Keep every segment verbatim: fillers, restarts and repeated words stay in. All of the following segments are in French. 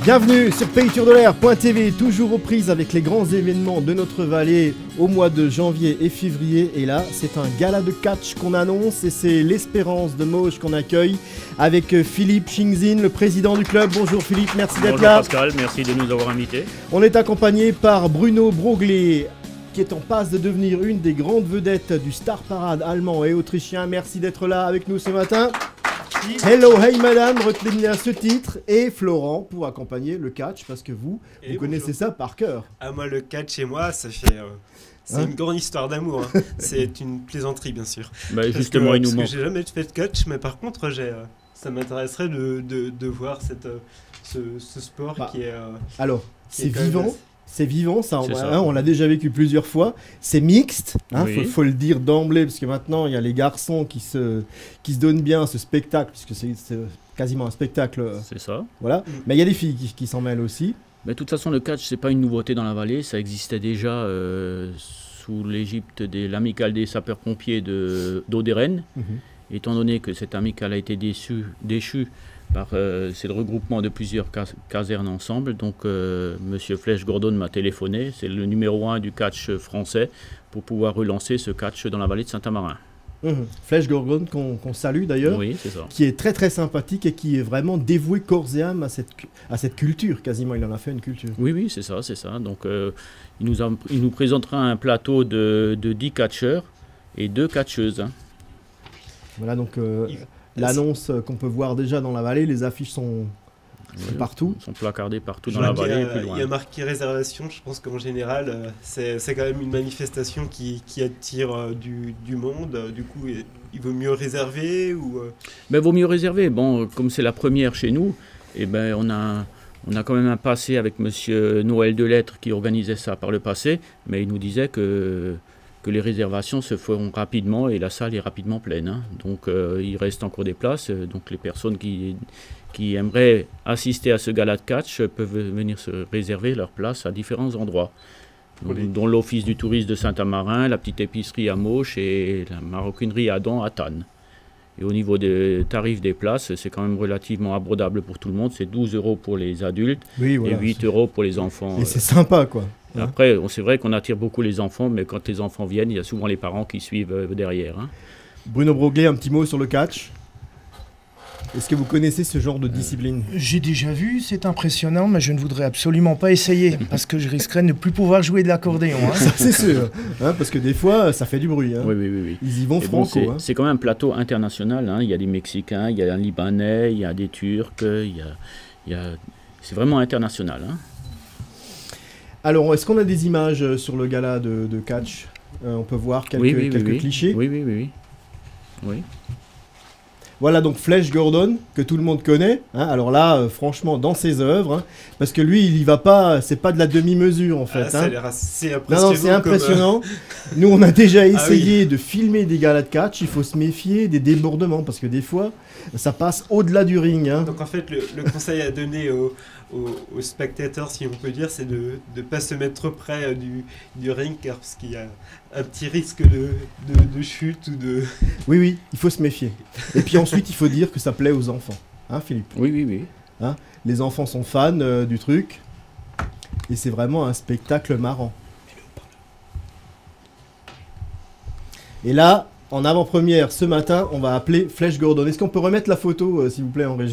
Bienvenue sur pays tour de l'air point t v, toujours aux prises avec les grands événements de notre vallée au mois de janvier et février. Et là, c'est un gala de catch qu'on annonce et c'est l'Espérance de Mauges qu'on accueille avec Philippe Chingzin, le président du club. Bonjour Philippe, merci d'être là. Bonjour Pascal, merci de nous avoir invités. On est accompagné par Bruno Broglie, qui est en passe de devenir une des grandes vedettes du Star Parade allemand et autrichien. Merci d'être là avec nous ce matin. Hello, hey madame, retenez bien ce titre. Et Florent pour accompagner le catch, parce que vous, et vous connaissez bonjour. Ça par cœur. Ah, moi, le catch chez moi, ça fait... Euh, c'est hein une grande histoire d'amour. Hein. C'est une plaisanterie, bien sûr. Bah, justement, que, il nous parce manque. que j'ai jamais fait de catch, mais par contre, j'ai, euh, ça m'intéresserait de, de, de voir cette, euh, ce, ce sport bah, qui est... Euh, alors, qui c'est est vivant. Même... C'est vivant, ça, on, ça. Hein, on l'a déjà vécu plusieurs fois. C'est mixte, hein, oui. faut, faut le dire d'emblée, parce que maintenant, il y a les garçons qui se, qui se donnent bien à ce spectacle, puisque c'est, c'est quasiment un spectacle. C'est ça. Voilà. Mm. Mais il y a des filles qui, qui s'en mêlent aussi. Mais de toute façon, le catch, c'est pas une nouveauté dans la vallée. Ça existait déjà euh, sous l'Égypte de l'amicale des sapeurs-pompiers de, d'Auderen. Mm-hmm. Étant donné que cette amicale a été déçue, déchue, Par, euh, c'est le regroupement de plusieurs cas- casernes ensemble. Donc, euh, Monsieur Flèche Gordon m'a téléphoné. C'est le numéro un du catch français pour pouvoir relancer ce catch dans la vallée de Saint-Amarin. Mmh. Flèche Gordon qu'on, qu'on salue d'ailleurs, oui, c'est ça. Qui est très très sympathique et qui est vraiment dévoué corps et âme à cette, à cette culture. Quasiment, il en a fait une culture. Oui, oui, c'est ça, c'est ça. Donc, euh, il, nous a, il nous présentera un plateau de, de dix catcheurs et deux catcheuses. Hein. Voilà donc. Euh, L'annonce qu'on peut voir déjà dans la vallée, les affiches sont, sont oui, partout. Sont placardées partout je dans la vallée. Il y a marqué réservation, je pense qu'en général, euh, c'est, c'est quand même une manifestation qui, qui attire euh, du, du monde. Euh, du coup, il vaut mieux réserver ou euh... ben, vaut mieux réserver. Bon, comme c'est la première chez nous, eh ben, on a... On a quand même un passé avec Monsieur Noël Delettre qui organisait ça par le passé, mais il nous disait que, que les réservations se feront rapidement et la salle est rapidement pleine. Hein. Donc euh, il reste encore des places. Donc les personnes qui, qui aimeraient assister à ce gala de catch peuvent venir se réserver leur place à différents endroits. Donc, oui. Dont l'Office du tourisme de Saint-Amarin, la petite épicerie à Mauches et la maroquinerie Adam à Tannes. Et au niveau des tarifs des places, c'est quand même relativement abordable pour tout le monde. C'est douze euros pour les adultes oui, voilà, et huit euros pour les enfants. Et c'est sympa, quoi. Après, c'est vrai qu'on attire beaucoup les enfants, mais quand les enfants viennent, il y a souvent les parents qui suivent derrière. Hein. Bruno Broglie, un petit mot sur le catch. Est-ce que vous connaissez ce genre de discipline ? J'ai déjà vu, c'est impressionnant, mais je ne voudrais absolument pas essayer, parce que je risquerais de ne plus pouvoir jouer de l'accordéon. Hein. Ça, c'est sûr, hein, parce que des fois, ça fait du bruit. Hein. Oui, oui, oui, oui. Ils y vont et franco. Bon, c'est, hein. c'est quand même un plateau international. Hein. Il y a des Mexicains, il y a un Libanais, il y a des Turcs, il y a, il y a... c'est vraiment international. Hein. Alors, est-ce qu'on a des images sur le gala de, de catch ? euh, On peut voir quelques, oui, oui, quelques oui, clichés. Oui, oui, oui, oui. oui. Voilà donc Flèche Gordon, que tout le monde connaît. Hein. Alors là, euh, franchement, dans ses œuvres, hein, parce que lui, il y va pas, c'est pas de la demi-mesure en fait. Ah, ça hein. a l'air assez impressionnant. Non, non, c'est impressionnant. Comme... Nous, on a déjà essayé ah, oui. de filmer des galas de catch. Il faut se méfier des débordements, parce que des fois, ça passe au-delà du ring. Hein. Donc en fait, le, le conseil à donner aux, aux, aux spectateurs, si on peut dire, c'est de ne pas se mettre trop près du, du ring, car parce qu'il y a un petit risque de, de, de chute ou de... Oui, oui, il faut se méfier. Et puis ensuite, il faut dire que ça plaît aux enfants. Hein, Philippe ? Oui, oui, oui. Hein, les enfants sont fans euh, du truc. Et c'est vraiment un spectacle marrant. Et là, en avant-première, ce matin, on va appeler Flèche Gordon. Est-ce qu'on peut remettre la photo, euh, s'il vous plaît, en régie ?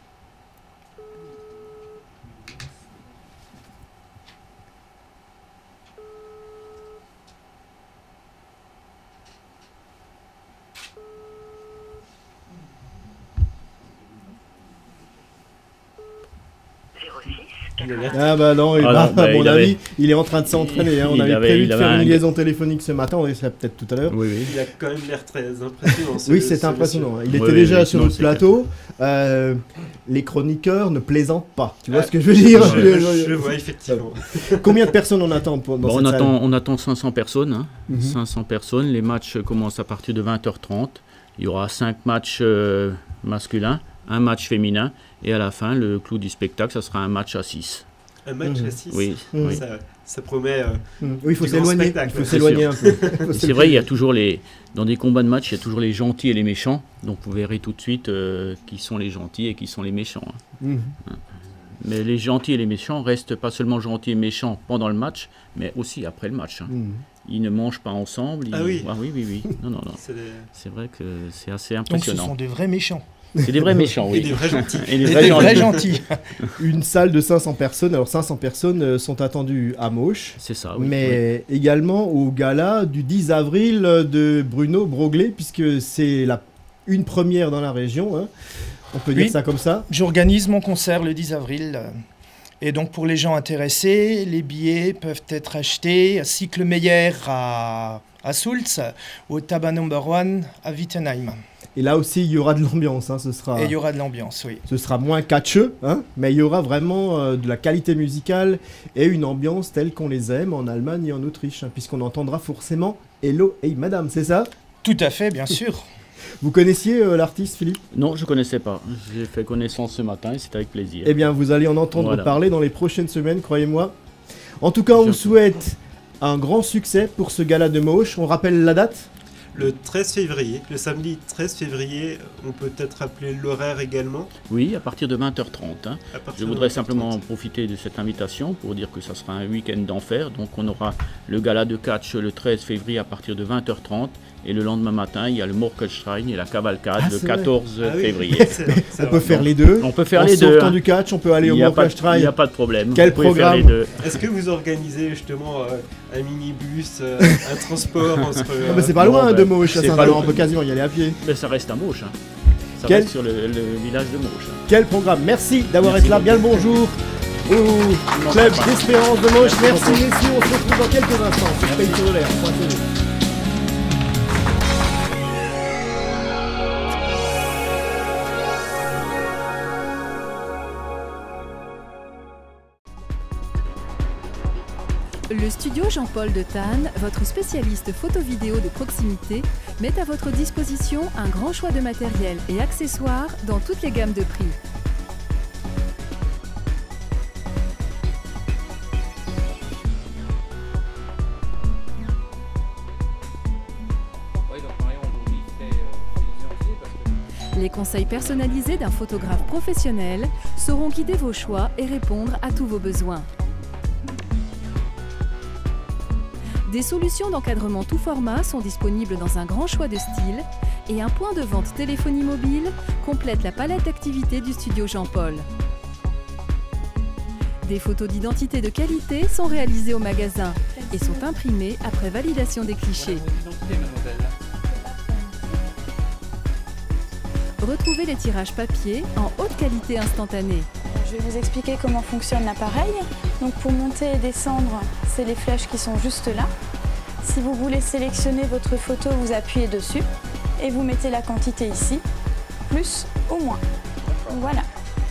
Ah bah non, il ah a, non bah, à mon il avis, avait... il est en train de s'entraîner. Hein. On il avait, avait prévu de faire un... une liaison téléphonique ce matin, on essaie peut-être tout à l'heure. Oui, oui. Il a quand même l'air très impressionnant. Ce, oui, c'est ce impressionnant. Hein. Il oui, était oui, déjà oui, sur non, notre plateau. Euh, les chroniqueurs ne plaisantent pas. Tu vois ah, ce que je veux dire ? Je, je, je vois effectivement. Combien de personnes on attend pour, dans bon, cette on, salle ? attend, on attend cinq cents personnes. Hein. Mm-hmm. cinq cents personnes. Les matchs commencent à partir de vingt heures trente. Il y aura cinq matchs euh, masculins, un match féminin. Et à la fin, le clou du spectacle, ça sera un match à six. Un match mmh. à six oui, mmh. oui. Ça, ça promet. Euh, mmh. Oui, il faut s'éloigner. Il faut s'éloigner un peu. C'est vrai, il y a toujours les. Dans des combats de match, il y a toujours les gentils et les méchants. Donc vous verrez tout de suite euh, qui sont les gentils et qui sont les méchants. Hein. Mmh. Mais les gentils et les méchants restent pas seulement gentils et méchants pendant le match, mais aussi après le match. Hein. Mmh. Ils ne mangent pas ensemble. Ils... Ah oui. Ah, oui, oui, oui. Non, non, non. C'est des... C'est vrai que c'est assez Donc ce impressionnant. sont des vrais méchants. C'est des vrais méchants, oui. Et des vrais gentils. Et des Et vrais des gentils. vrais gentils. Une salle de cinq cents personnes. Alors cinq cents personnes euh, sont attendues à Mauch, C'est ça, oui. mais également au gala du dix avril de Bruno Broglet, puisque c'est la... une première dans la région. Hein. On peut dire Oui. ça comme ça. J'organise mon concert le dix avril. euh, Et donc pour les gens intéressés, les billets peuvent être achetés à Cycle Meyer à, à Soultz, au Tabac Number One à Wittenheim. Et là aussi, il y aura de l'ambiance. Hein. Ce sera... Et il y aura de l'ambiance, oui. Ce sera moins catcheux, hein, mais il y aura vraiment euh, de la qualité musicale et une ambiance telle qu'on les aime en Allemagne et en Autriche, hein, puisqu'on entendra forcément Hello, hey madame, c'est ça? Tout à fait, bien sûr. Vous connaissiez euh, l'artiste, Philippe? Non, je ne connaissais pas. J'ai fait connaissance ce matin et c'était avec plaisir. Eh bien, vous allez en entendre Voilà. parler dans les prochaines semaines, croyez-moi. En tout cas, on vous Surtout. souhaite un grand succès pour ce gala de Mauch. On rappelle la date? Le treize février, le samedi treize février, on peut peut-être rappeler l'horaire également. Oui, à partir de vingt heures trente. Hein. À partir Je de voudrais vingt heures simplement trente. profiter de cette invitation pour dire que ça sera un week-end d'enfer. Donc on aura le gala de catch le treize février à partir de vingt heures trente. Et le lendemain matin, il y a le Morkelstein et la cavalcade Ah, le c'est vrai. quatorze Ah oui, février. c'est vrai, c'est On peut vrai. faire les deux. On peut faire en les deux. sortant hein. du catch, on peut aller Il au n'y a, pas de- il Morkelstein. y a pas de problème. Quel Vous pouvez faire programme les deux. Est-ce que vous organisez justement euh, un minibus, euh, un transport entre... Ah, euh, bah, c'est pas non, loin bah, de Mauch, à c'est Saint-Denis, pas loin. on peut quasiment y aller à pied. Mais ça reste à Mauch. Hein. Ça Quel- reste sur le, le village de Mauch. hein. Quel programme. Merci d'avoir Merci été là. Bien le beaucoup. bonjour au Non, club pas. d'Espérance de Mauch. Merci Merci beaucoup. messieurs, on se retrouve dans quelques instants sur Pays sur l'air. Le studio Jean-Paul de Tannes, votre spécialiste photo-vidéo de proximité, met à votre disposition un grand choix de matériel et accessoires dans toutes les gammes de prix. Les conseils personnalisés d'un photographe professionnel sauront guider vos choix et répondre à tous vos besoins. Des solutions d'encadrement tout format sont disponibles dans un grand choix de styles et un point de vente téléphonie mobile complète la palette d'activités du studio Jean-Paul. Des photos d'identité de qualité sont réalisées au magasin et sont imprimées après validation des clichés. Retrouvez les tirages papier en haute qualité instantanée. Je vais vous expliquer comment fonctionne l'appareil. Donc pour monter et descendre, c'est les flèches qui sont juste là. Si vous voulez sélectionner votre photo, vous appuyez dessus et vous mettez la quantité ici, plus ou moins. Voilà.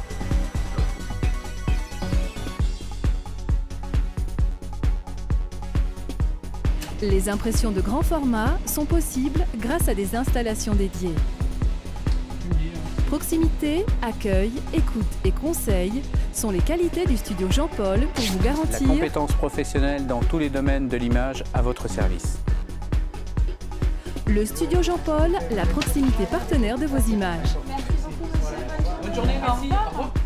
Les impressions de grand format sont possibles grâce à des installations dédiées. Proximité, accueil, écoute et conseil sont les qualités du studio Jean-Paul pour vous La garantir compétence professionnelle dans tous les domaines de l'image à votre service. le studio Jean-Paul, la proximité partenaire de vos images. Bonne journée, merci. Au revoir.